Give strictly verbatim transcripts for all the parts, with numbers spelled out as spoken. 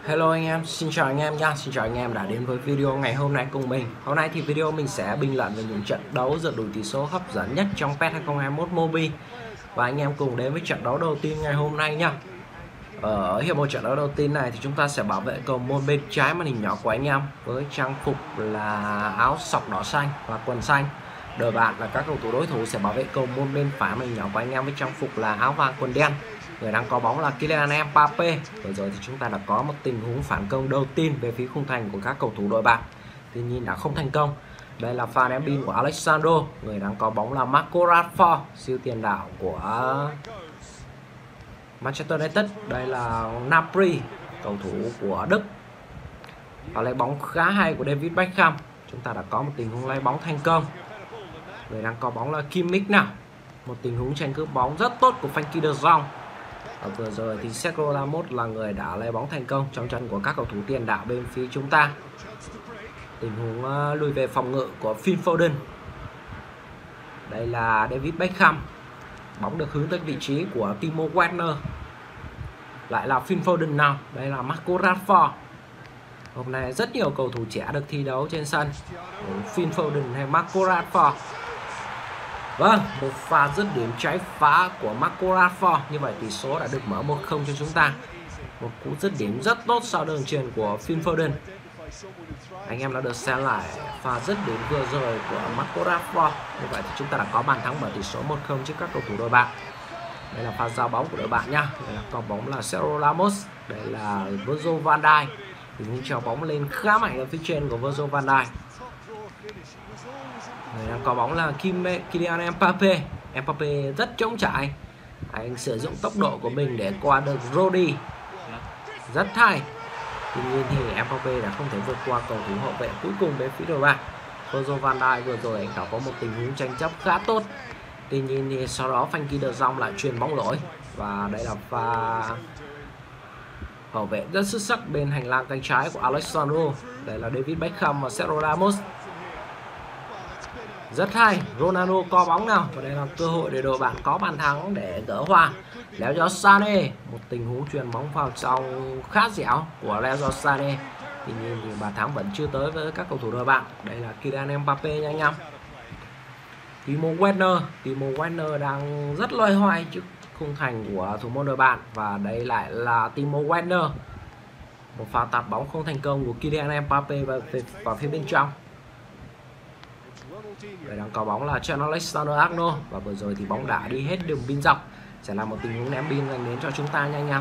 Hello anh em, xin chào anh em nha, xin chào anh em đã đến với video ngày hôm nay cùng mình. Hôm nay thì video mình sẽ bình luận về những trận đấu giật đổi tỷ số hấp dẫn nhất trong pê e ét hai không hai mốt Mobile. Và anh em cùng đến với trận đấu đầu tiên ngày hôm nay nha. Ở hiệp một trận đấu đầu tiên này thì chúng ta sẽ bảo vệ cầu môn bên trái màn hình nhỏ của anh em với trang phục là áo sọc đỏ xanh và quần xanh. Đội bạn là các cầu thủ đối thủ sẽ bảo vệ cầu môn bên phải màn hình nhỏ của anh em với trang phục là áo vàng quần đen. Người đang có bóng là Kylian Mbappe. Vừa rồi thì chúng ta đã có một tình huống phản công đầu tiên về phía khung thành của các cầu thủ đội bạn, tuy nhiên đã không thành công. Đây là pha ném biên của Alexandro. Người đang có bóng là Marco Rashford, siêu tiền đạo của Manchester United. Đây là Napoli, cầu thủ của Đức. Và lấy bóng khá hay của David Beckham. Chúng ta đã có một tình huống lấy bóng thành công. Người đang có bóng là Kimmich nào. Một tình huống tranh cướp bóng rất tốt của Frenkie de Jong. Và vừa rồi thì Sergio Ramos là người đã lấy bóng thành công trong chân của các cầu thủ tiền đạo bên phía chúng ta. Tình huống uh, lùi về phòng ngự của Phil Foden. Đây là David Beckham. Bóng được hướng tới vị trí của Timo Werner. Lại là Phil Foden nào. Đây là Marco Rashford. Hôm nay rất nhiều cầu thủ trẻ được thi đấu trên sân. Phil Foden hay Marco Rashford. Vâng, một pha dứt điểm trái phá của Marco Rashford. Như vậy tỷ số đã được mở một không cho chúng ta. Một cú dứt điểm rất tốt sau đường chuyền của Phil Foden. Anh em đã được xem lại pha dứt điểm vừa rồi của Marco Rashford. Như vậy thì chúng ta đã có bàn thắng mở tỷ số một không trước các cầu thủ đội bạn. Đây là pha giao bóng của đội bạn nhá. Đây là có bóng là Sergio Ramos. Đây là Virgil van Dijk. Thì muốn treo bóng lên khá mạnh ở phía trên của Virgil van Dijk. Người đang có bóng là Kylian Mbappe. Mbappe rất trống trải. Anh sử dụng tốc độ của mình để qua được Rodri. Rất hay. Tuy nhiên thì Mbappe đã không thể vượt qua cầu thủ hậu vệ cuối cùng bên phía đội bạn. Virgil van Dijk vừa rồi anh đã có một tình huống tranh chấp khá tốt. Tuy nhiên thì sau đó Frenkie de Jong lại chuyền bóng lỗi. Và đây là pha hậu vệ rất xuất sắc bên hành lang cánh trái của Alexandro. Đây là David Beckham và Sergio Ramos. Rất hay, Ronaldo có bóng nào. Và đây là cơ hội để đội bạn có bàn thắng để gỡ hòa. Leroy Sané, một tình huống chuyền bóng vào trong khá dẻo của Leroy Sané. Tuy nhiên thì bàn thắng vẫn chưa tới với các cầu thủ đội bạn. Đây là Kylian Mbappe nha anh em. Timo Werner, Timo Werner đang rất loay hoay trước khung thành của thủ môn đội bạn. Và đây lại là Timo Werner. Một pha tạt bóng không thành công của Kylian Mbappe vào, vào phía bên trong. Đây đang có bóng là Trent Alexander-Arnold. Và vừa rồi thì bóng đã đi hết đường biên dọc. Sẽ là một tình huống ném biên dành đến cho chúng ta nha anh em.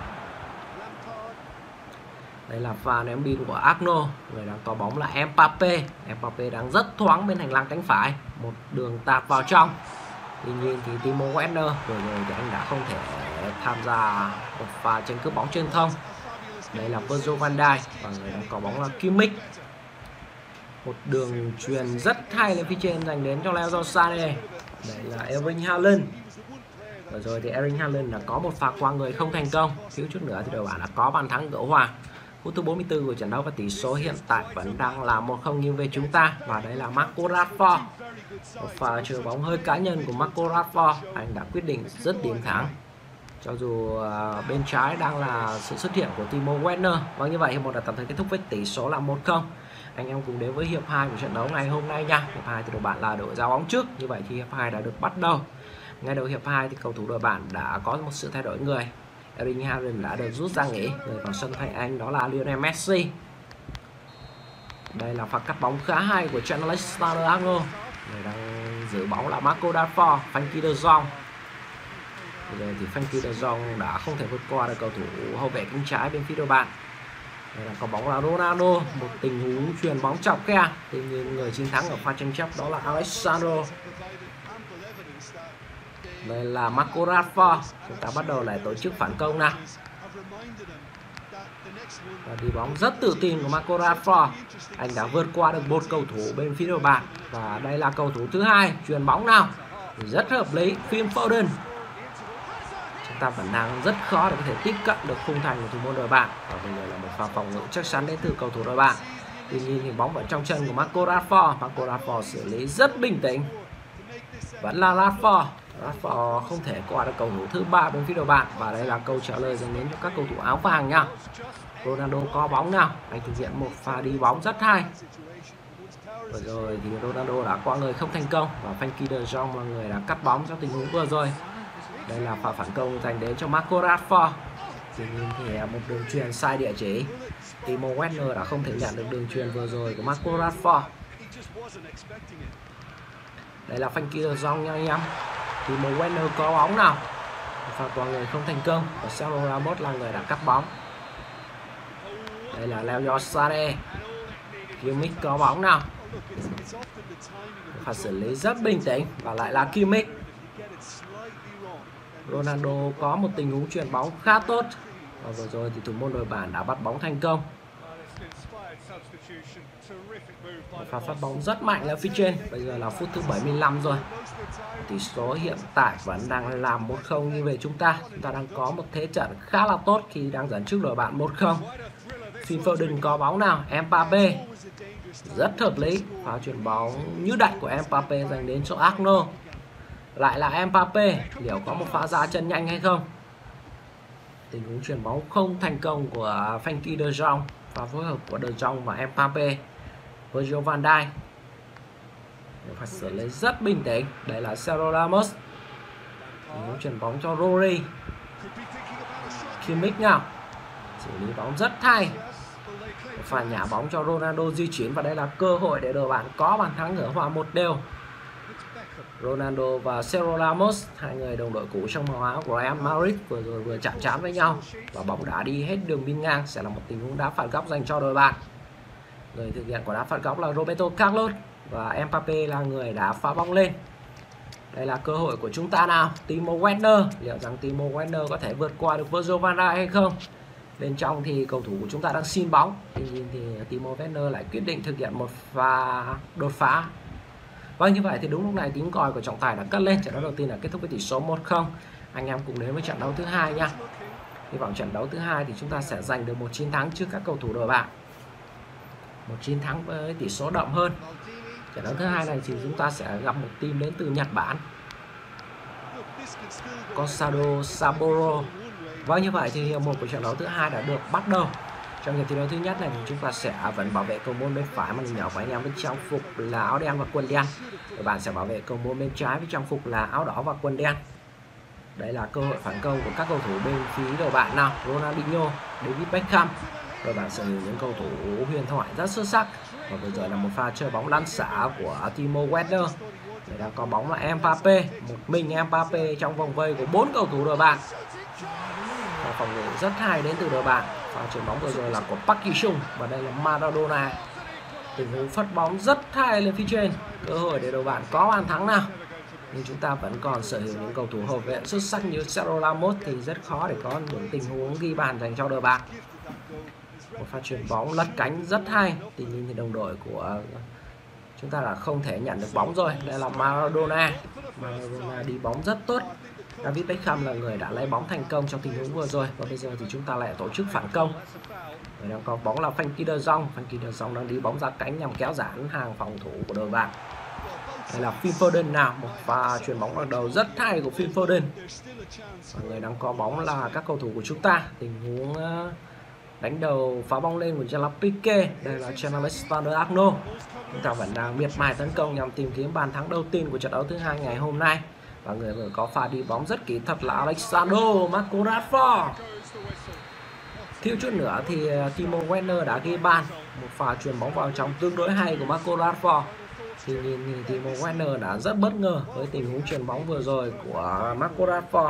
Đây là pha ném biên của Arnold. Người đang có bóng là Mbappe. Mbappe đang rất thoáng bên hành lang cánh phải. Một đường tạt vào trong. Tuy nhiên thì Timo Werner vừa rồi thì anh đã không thể tham gia một pha tranh cướp bóng trên không. Đây là Virgil van Dijk. Và người đang có bóng là Kimmich. Một đường truyền rất hay lên phía trên dành đến cho Leroy Sané. Đây là Erling Haaland. Vừa rồi thì Erling Haaland đã có một pha qua người không thành công. Thiếu chút nữa thì đội bạn đã có bàn thắng gỡ hòa. Phút thứ bốn mươi tư của trận đấu và tỷ số hiện tại vẫn đang là một không nghiêng về chúng ta. Và đây là Marco Rashford. Một pha chơi bóng hơi cá nhân của Marco Rashford. Anh đã quyết định dứt điểm thắng. Cho dù bên trái đang là sự xuất hiện của Timo Werner. Vâng, như vậy hiệp một đã tạm thời kết thúc với tỷ số là một không. Anh em cùng đến với hiệp hai của trận đấu ngày hôm nay nha. Hiệp hai thì đội bạn là đội giao bóng trước. Như vậy thì hiệp hai đã được bắt đầu. Ngay đầu hiệp hai thì cầu thủ đội bạn đã có một sự thay đổi người. Erling Haaland đã được rút ra nghỉ. Người vào sân thay anh đó là Lionel Messi. Đây là pha cắt bóng khá hay của Trent Alexander-Arnold. Người đang giữ bóng là Marco Rashford, Frenkie de Jong. Bây giờ thì Frenkie de Jong đã không thể vượt qua được cầu thủ hậu vệ cánh trái bên phía đội bạn. Đây là có bóng là Ronaldo, một tình huống chuyền bóng chọc khe. Tuy nhiên người chiến thắng ở pha tranh chấp đó là Alexandro. Đây là Marco Rashford. Chúng ta bắt đầu lại tổ chức phản công nào. Và đi bóng rất tự tin của Marco Rashford. Anh đã vượt qua được một cầu thủ bên phía đội bạn. Và đây là cầu thủ thứ hai. Chuyền bóng nào. Rất hợp lý. Phil Foden. Chúng ta vẫn đang rất khó để có thể tiếp cận được khung thành của thủ môn đội bạn. Và bây giờ là một pha phòng ngự chắc chắn đến từ cầu thủ đội bạn. Tuy nhiên thì bóng vẫn trong chân của Marco Rashford. Marco Rashford xử lý rất bình tĩnh. Vẫn là Rashford. Rashford không thể qua được cầu thủ thứ ba bên phía đội bạn. Và đây là câu trả lời dành đến cho các cầu thủ áo vàng nha. Ronaldo có bóng nào, anh thực hiện một pha đi bóng rất hay. Vừa rồi thì Ronaldo đã qua người không thành công và Frenkie de Jong là người đã cắt bóng trong tình huống vừa rồi. Đây là pha phản công dành đến cho Marco Rashford. Tuy nhiên thì một đường truyền sai địa chỉ. Timo Werner đã không thể nhận được đường truyền vừa rồi của Marco Rashford. Đây là Frenkie de Jong nha anh em. Timo Werner có bóng nào, pha qua người không thành công và Sergio Ramos là người đã cắt bóng. Đây là Leroy Sané. Kimmich có bóng nào, pha xử lý rất bình tĩnh và lại là Kimmich. Ronaldo có một tình huống chuyền bóng khá tốt và vừa rồi thì thủ môn đội bạn đã bắt bóng thành công. Một pha phát bóng rất mạnh lên phía trên. Bây giờ là phút thứ bảy mươi lăm rồi. Tỷ số hiện tại vẫn đang là một không như về chúng ta. Chúng ta đang có một thế trận khá là tốt khi đang dẫn trước đội bạn một không. Phil Foden có bóng nào, Mbappe. Rất hợp lý, pha chuyền bóng như đạch của Mbappe dành đến cho Arnold. Lại là Mbappe, liệu có một pha ra chân nhanh hay không? Tình huống chuyền bóng không thành công của Frenkie de Jong. Pha phối hợp của de Jong và Mbappe. Virgil van Dijk phải xử lý rất bình tĩnh. Đây là Sergio Ramos. Tình huống chuyền bóng cho Rodri. Kimmich nào, xử lý bóng rất hay. Pha nhả bóng cho Ronaldo di chuyển và đây là cơ hội để đội bạn có bàn thắng ở hòa một đều. Ronaldo và Sergio Ramos, hai người đồng đội cũ trong màu áo của Real Madrid vừa rồi vừa chạm trán với nhau và bóng đã đi hết đường biên ngang, sẽ là một tình huống đá phạt góc dành cho đội bạn. Người thực hiện quả đá phạt góc là Roberto Carlos và Mbappe là người đã phá bóng lên. Đây là cơ hội của chúng ta nào, Timo Werner, liệu rằng Timo Werner có thể vượt qua được Virgil van Dijk hay không? Bên trong thì cầu thủ của chúng ta đang xin bóng, tuy nhiên thì Timo Werner lại quyết định thực hiện một pha đột phá. Vâng, như vậy thì đúng lúc này tiếng còi của trọng tài đã cất lên. Trận đấu đầu tiên là kết thúc với tỷ số một không. Anh em cùng đến với trận đấu thứ hai nha. Hy vọng trận đấu thứ hai thì chúng ta sẽ giành được một chiến thắng trước các cầu thủ đội bạn. Một chiến thắng với tỷ số đậm hơn. Trận đấu thứ hai này thì chúng ta sẽ gặp một team đến từ Nhật Bản, Consadole Sapporo. Vâng, như vậy thì hiệp một của trận đấu thứ hai đã được bắt đầu. Trong hiệp thi đấu thứ nhất này thì chúng ta sẽ vẫn bảo vệ cầu môn bên phải màn hình nhỏ của anh em với trang phục là áo đen và quần đen. Các bạn sẽ bảo vệ cầu môn bên trái với trang phục là áo đỏ và quần đen. Đây là cơ hội phản công của các cầu thủ bên phía đội bạn nào, Ronaldinho, David Beckham. Đội bạn sở hữu những cầu thủ huyền thoại rất xuất sắc. Và bây giờ là một pha chơi bóng lăn xả của Timo Werner. Để đang có bóng là Mbappe, một mình Mbappe trong vòng vây của bốn cầu thủ đội bạn. Và phòng ngự rất hay đến từ đội bạn. Pha chuyền bóng vừa rồi là của Park Ji-sung và đây là Maradona. Tình huống phất bóng rất hay lên phía trên, cơ hội để đội bạn có bàn thắng nào. Nhưng chúng ta vẫn còn sở hữu những cầu thủ hậu vệ xuất sắc như Sergio Ramos thì rất khó để có những tình huống ghi bàn dành cho đội bạn. Một pha chuyền bóng lật cánh rất hay, tuy nhiên thì đồng đội của chúng ta là không thể nhận được bóng rồi. Đây là Maradona. Maradona đi bóng rất tốt. David Beckham là người đã lấy bóng thành công trong tình huống vừa rồi. Và bây giờ thì chúng ta lại tổ chức phản công. Người đang có bóng là Frenkie de Jong. Frenkie de Jong đang đi bóng ra cánh nhằm kéo giãn hàng phòng thủ của đội bạn. Đây là Phil Foden nào, một pha chuyền bóng vào đầu rất hay của Phil Foden. Và người đang có bóng là các cầu thủ của chúng ta. Tình huống đánh đầu phá bóng lên của Gerard Piqué. Đây là Alexander-Arnold. Chúng ta vẫn đang miệt mài tấn công nhằm tìm kiếm bàn thắng đầu tiên của trận đấu thứ hai ngày hôm nay. Và người vừa có pha đi bóng rất kỹ thuật là Alexander Marco Rashford. Thiếu chút nữa thì Timo Werner đã ghi bàn. Một pha chuyền bóng vào trong tương đối hay của Marco Rashford. Tuy nhiên thì Timo Werner đã rất bất ngờ với tình huống chuyền bóng vừa rồi của Marco Rashford.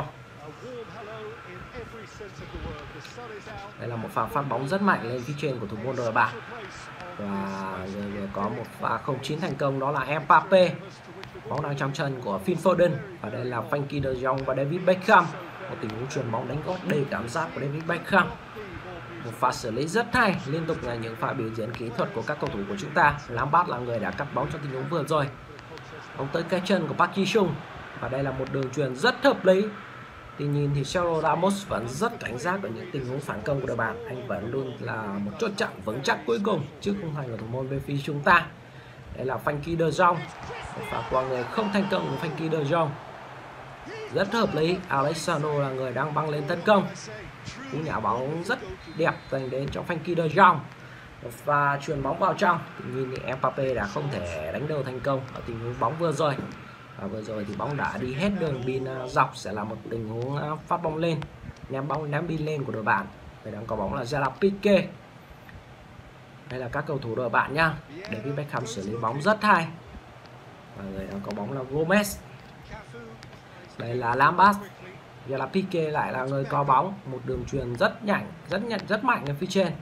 Đây là một pha phát bóng rất mạnh lên phía trên của thủ môn đội bạn. Và người vừa có một pha không chín thành công, đó là Mbappe. Bóng đang trong chân của Phil Foden. Và đây là Frenkie de Jong và David Beckham. Một tình huống chuyền bóng đánh gót đầy cảm giác của David Beckham. Một pha xử lý rất hay, liên tục là những pha biểu diễn kỹ thuật của các cầu thủ của chúng ta. Lampard là người đã cắt bóng trong tình huống vừa rồi. Bóng tới cái chân của Park Ji-sung. Và đây là một đường chuyền rất hợp lý. Tuy nhiên thì Sergio Ramos vẫn rất cảnh giác ở những tình huống phản công của đội bạn. Anh vẫn luôn là một chốt chặn vững chắc cuối cùng trước khung thành của thủ môn bên phía chúng ta. Đây là Frenkie de Jong. Một pha qua người không thành công của Frenkie de Jong. rất hợp lý. Alexandro là người đang băng lên tấn công. Cú nhả bóng rất đẹp dành đến cho Frenkie de Jong và chuyền bóng vào trong. Tuy nhiên thì Mbappe đã không thể đánh đầu thành công ở tình huống bóng vừa rồi. Và vừa rồi thì bóng đã đi hết đường biên dọc, sẽ là một tình huống phát bóng lên, ném bóng ném biên lên của đội bạn. Người đang có bóng là Gerard Piqué. Đây là các cầu thủ đội bạn nhá. David Beckham xử lý bóng rất hay. Và người đang có bóng là Gomez. Đây là Lampard. Gerard Piqué lại là người có bóng, một đường chuyền rất nhanh, rất nhận rất mạnh ở phía trên.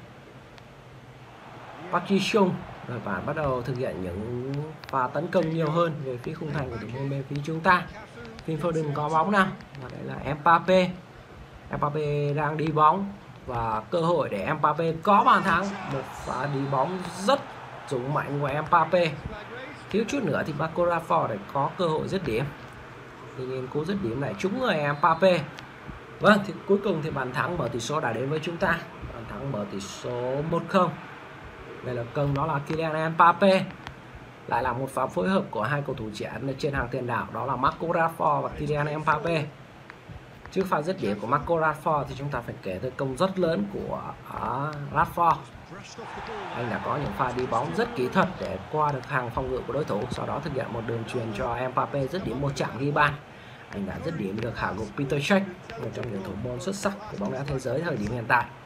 Park Ji-sung, đội bạn bắt đầu thực hiện những pha tấn công nhiều hơn về phía khung thành của thủ môn bên phía chúng ta. Phil Foden có bóng nào, và đây là Mbappe. Mbappe đang đi bóng và cơ hội để Mbappe có bàn thắng. Một pha đi bóng rất dũng mạnh của Mbappe. Thiếu chút nữa thì Marco Rashford để có cơ hội dứt điểm. Tuy nhiên cú dứt điểm lại trúng người Mbappe. Vâng, thì cuối cùng thì bàn thắng mở tỷ số đã đến với chúng ta. Bàn thắng mở tỷ số một không. Đây là công đó là Kylian Mbappe. Lại là một pha phối hợp của hai cầu thủ trẻ trên hàng tiền đạo, đó là Marco Rashford và Kylian Mbappe. Trước pha dứt điểm của Marco Rashford thì chúng ta phải kể tới công rất lớn của uh, Rashford. Anh đã có những pha đi bóng rất kỹ thuật để qua được hàng phòng ngự của đối thủ, sau đó thực hiện một đường chuyền cho Mbappe dứt điểm một chạm ghi bàn. Anh đã dứt điểm được hạ gục Peter Cech, một trong những thủ môn xuất sắc của bóng đá thế giới thời điểm hiện tại.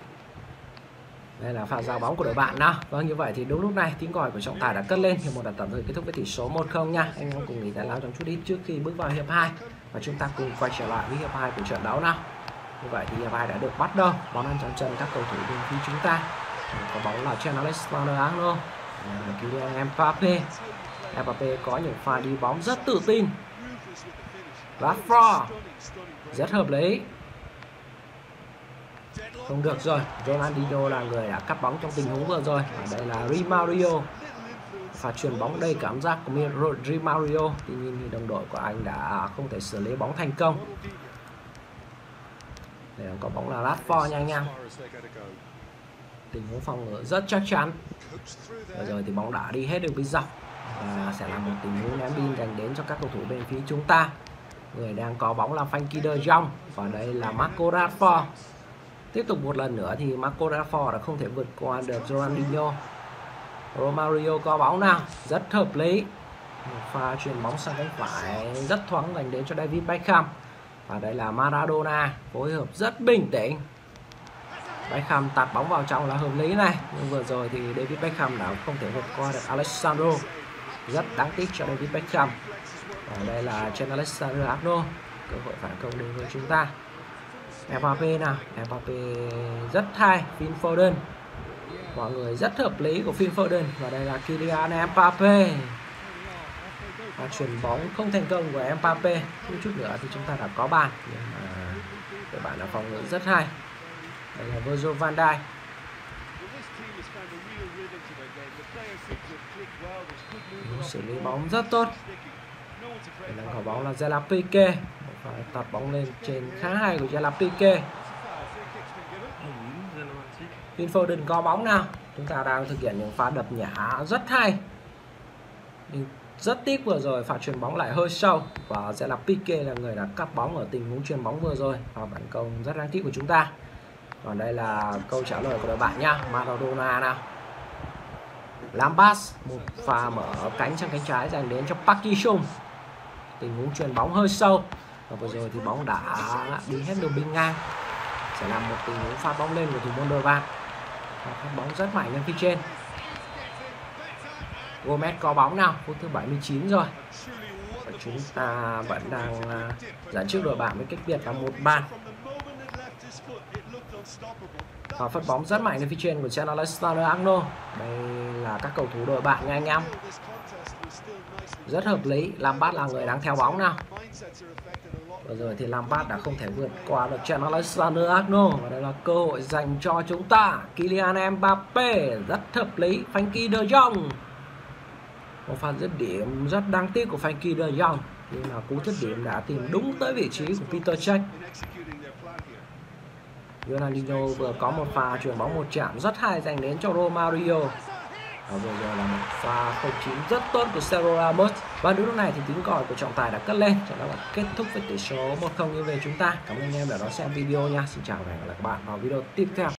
Đây là pha giao bóng của đội bạn nào. Vâng, như vậy thì đúng lúc này tiếng còi của trọng tài đã cất lên. Hiệp một đã tạm thời kết thúc với tỷ số một không nha. Anh em cùng nghỉ giải lao trong chút ít trước khi bước vào hiệp hai và chúng ta cùng quay trở lại với hiệp hai của trận đấu nào. Như vậy thì hiệp hai đã được bắt đầu. Bóng ăn trong chân các cầu thủ bên phía chúng ta. Có bóng là Trent Alexander-Arnold, Kylian Mbappe. Mbappe có những pha đi bóng rất tự tin. Rashford rất hợp lý. Không được rồi, Ronaldinho là người đã cắt bóng trong tình huống vừa rồi. Và đây là Di Maria. Và chuyền bóng đầy cảm giác của Di Maria. Tuy nhiên thì đồng đội của anh đã không thể xử lý bóng thành công. Đây có bóng là Rashford nha anh em. Tình huống phòng ngự rất chắc chắn. Bây giờ thì bóng đã đi hết đường biên dọc và sẽ là một tình huống ném biên dành đến cho các cầu thủ bên phía chúng ta. Người đang có bóng là Frenkie de Jong và đây là Marco Rashford. Tiếp tục một lần nữa thì Marco Rashford đã không thể vượt qua được Ronaldinho. Romario có bóng nào, rất hợp lý. Một pha chuyền bóng sang cánh phải rất thoáng dành đến cho David Beckham. Và đây là Maradona, phối hợp rất bình tĩnh. Beckham tạt bóng vào trong là hợp lý này. Nhưng vừa rồi thì David Beckham đã không thể vượt qua được Alexandro. Rất đáng tiếc cho David Beckham. Và đây là Trent Alexander-Arnold. Cơ hội phản công đến với chúng ta. Mbappe nào, Mbappe rất hay. Phil Foden, mọi người rất hợp lý của Phil Foden. Và đây là Kylian Mbappe. Và chuyển bóng không thành công của Mbappe. Chút chút nữa thì chúng ta đã có bàn, nhưng mà các bạn đã phòng ngự rất hay. Đây là Virgil van Dijk. Xử lý bóng rất tốt. Đây là quả bóng là Gerard Piqué. Phải tạt bóng lên trên khá hay của Gerard Piqué. Phil Foden có bóng nào. Chúng ta đang thực hiện những pha đập nhả rất hay. Nhưng rất tiếc vừa rồi pha chuyền bóng lại hơi sâu. Và Gerard Piqué là người đã cắt bóng ở tình huống chuyền bóng vừa rồi. Và phản công rất đáng tiếc của chúng ta. Còn đây là câu trả lời của đội bạn nha. Maradona nào. Lampard, một pha mở cánh sang cánh trái dành đến cho Park Ji-sung. Tình huống chuyền bóng hơi sâu. Và vừa rồi thì bóng đã đi hết đường biên ngang. Sẽ làm một tình huống phát bóng lên của thủ môn đội bạn. Phát bóng rất mạnh lên phía trên. Gomez có bóng nào. Phút thứ bảy mươi chín rồi. Và chúng ta vẫn đang dẫn trước đội bạn với cách biệt là một bàn. Và phát bóng rất mạnh lên phía trên của Trent Alexander-Arnold. Đây là các cầu thủ đội bạn nha anh em. Rất hợp lý. Lampard là người đang theo bóng nào. Vừa rồi thì Lampard đã không thể vượt qua được Trent Alexander-Arnold. Và đây là cơ hội dành cho chúng ta. Kylian Mbappe rất hợp lý. Frenkie de Jong. Một pha dứt điểm rất đáng tiếc của Frenkie de Jong. Nhưng mà cú dứt điểm đã tìm đúng tới vị trí của Peter Cech. Ronaldinho vừa có một pha chuyền bóng một chạm rất hay dành đến cho Romario. Và vừa rồi là một pha không chín rất tốt của Sergio Ramos. Và đúng lúc này thì tiếng còi của trọng tài đã cất lên. Trận đấu đã kết thúc với tỷ số một không nghiêng về chúng ta. Cảm ơn anh em đã đón xem video nha. Xin chào và hẹn gặp lại các bạn vào video tiếp theo.